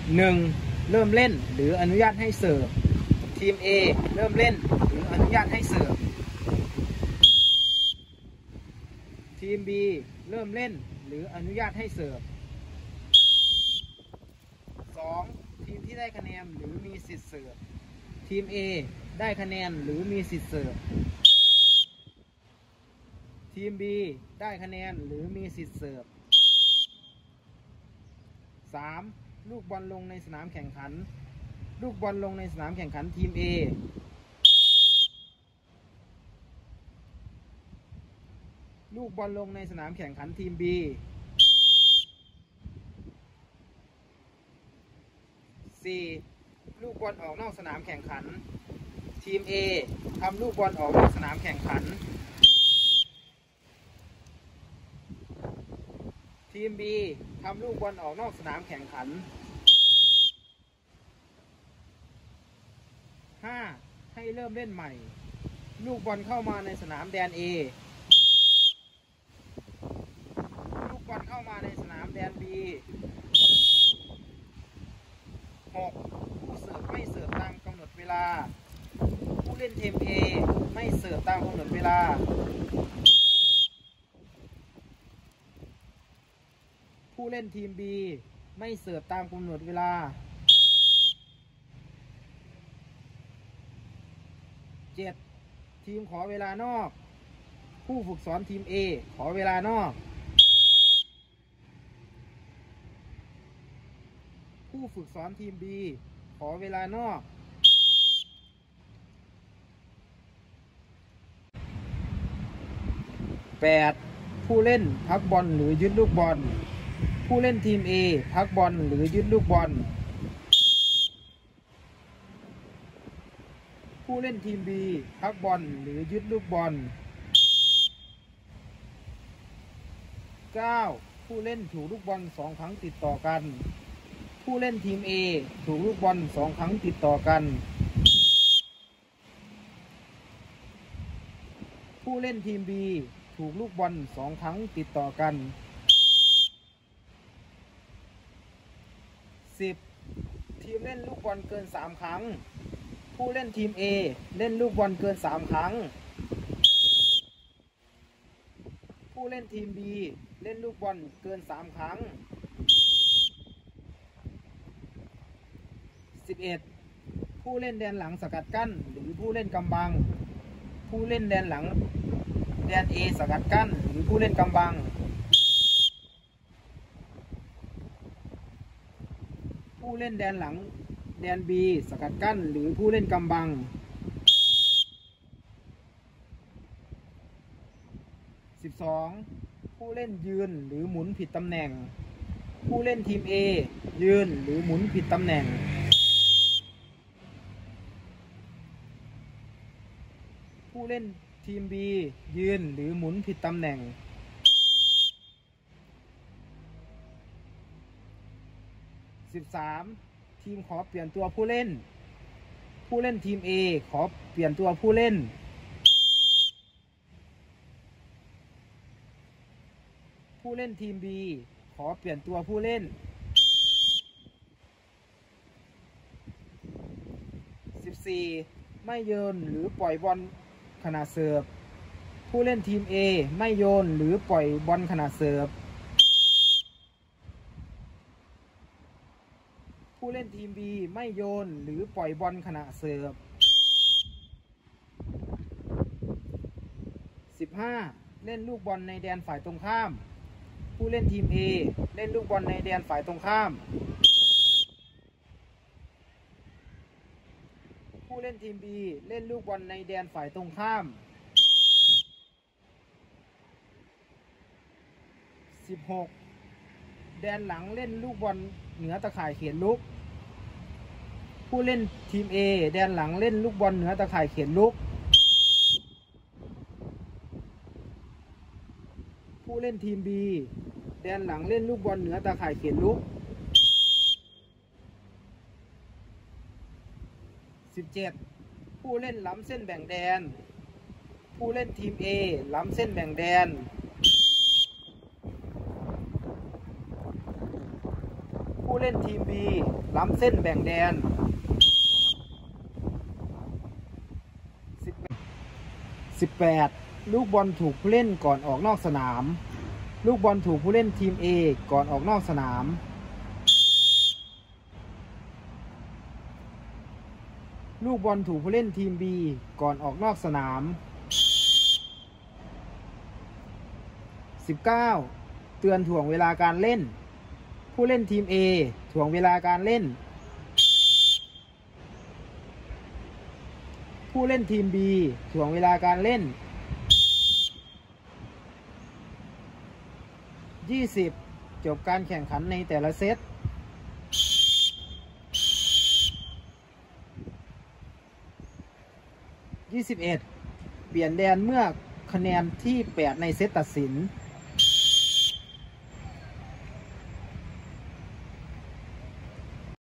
1. เริ่มเล่นหรืออนุญาตให้เสิร์ฟทีม A เริ่มเล่นหรืออนุญาตให้เสิร์ฟทีม B เริ่มเล่นหรืออนุญาตให้เสิร์ฟ 2. ทีมที่ได้คะแนนหรือมีสิทธิ์เสิร์ฟทีม A ได้คะแนนหรือมีสิทธิ์เสิร์ฟทีม B ได้คะแนนหรือมีสิทธิ์เสิร์ฟ 3. ลูกบอลลงในสนามแข่งขันลูกบอลลงในสนามแข่งขันทีม A ลูกบอลลงในสนามแข่งขันทีม B 4. ลูกบอลออกนอกสนามแข่งขันทีม A ทำลูกบอลออกนอกสนามแข่งขันทีม B ทำลูกบอลออกนอกสนามแข่งขัน 5. ให้เริ่มเล่นใหม่ลูกบอลเข้ามาในสนามแดน A ลูกบอลเข้ามาในสนามแดน B 6. ผู้เสิร์ฟไม่เสิร์ฟตามกำหนดเวลาผู้เล่นทีม A ไม่เสิร์ฟตามกำหนดเวลาผู้เล่นทีม B ไม่เสิร์ฟตามกำหนดเวลา 7. ทีมขอเวลานอกผู้ฝึกสอนทีม A ขอเวลานอกผู้ฝึกสอนทีม B ขอเวลานอก 8. ผู้เล่นพักบอลหรือยึดลูกบอลผู้เล่นทีม A พักบอลหรือยึดลูกบอลผู้เล่นทีม B พักบอลหรือยึดลูกบอล 9. ผู้เล่นถูกลูกบอล2 ครั้งติดต่อกันผู้เล่นทีม A ถูกลูกบอล2 ครั้งติดต่อกันผู้เล่นทีม B ถูกลูกบอล2 ครั้งติดต่อกัน 10. ทีมเล่นลูกบอลเกิน3 ครั้งผู้เล่นทีม A เล่นลูกบอลเกิน3 ครั้งผู้เล่นทีม B เล่นลูกบอลเกิน3 ครั้ง 11. ผู้เล่นแดนหลังสกัดกั้นหรือผู้เล่นกำบังผู้เล่นแดนหลังแดน A สกัดกั้นหรือผู้เล่นกำบังผู้เล่นแดนหลังแดน B สกัดกั้นหรือผู้เล่นกำบัง 12. ผู้เล่นยืนหรือหมุนผิดตำแหน่งผู้เล่นทีม A ยืนหรือหมุนผิดตำแหน่งผู้เล่นทีม B ยืนหรือหมุนผิดตำแหน่ง 13. ทีมขอเปลี่ยนตัวผู้เล่นผู้เล่นทีม A ขอเปลี่ยนตัวผู้เล่นผู้เล่นทีม B ขอเปลี่ยนตัวผู้เล่น 14. ไม่โยนหรือปล่อยบอลขณะเสิร์ฟผู้เล่นทีม A ไม่โยนหรือปล่อยบอลขณะเสิร์ฟผู้เล่นทีม B ไม่โยนหรือปล่อยบอลขณะเสิร์ฟ 15. เล่นลูกบอลในแดนฝ่ายตรงข้ามผู้เล่นทีม A เล่นลูกบอลในแดนฝ่ายตรงข้ามผู้เล่นทีม B เล่นลูกบอลในแดนฝ่ายตรงข้าม 16. แดนหลังเล่นลูกบอลเหนือตะข่ายเขตรุกผู้เล่นทีม A แดนหลังเล่นลูกบอลเหนือตะข่ายเขตรุกผู้เล่นทีม B แดนหลังเล่นลูกบอลเหนือตะข่ายเขตรุก 17. ผู้เล่นล้ำเส้นแบ่งแดนผู้เล่นทีม A ล้ำเส้นแบ่งแดนผู้เล่นทีม B ล้ำเส้นแบ่งแดน 18 ลูกบอลถูกผู้เล่นก่อนออกนอกสนามลูกบอลถูกผู้เล่นทีม A ก่อนออกนอกสนามลูกบอลถูกผู้เล่นทีม B ก่อนออกนอกสนาม 19 เตือนถ่วงเวลาการเล่นผู้เล่นทีม A ถ่วงเวลาการเล่นผู้เล่นทีม B ถ่วงเวลาการเล่น 20 จบการแข่งขันในแต่ละเซต 21 เปลี่ยนแดนเมื่อคะแนนที่ 8 ในเซตตัดสิน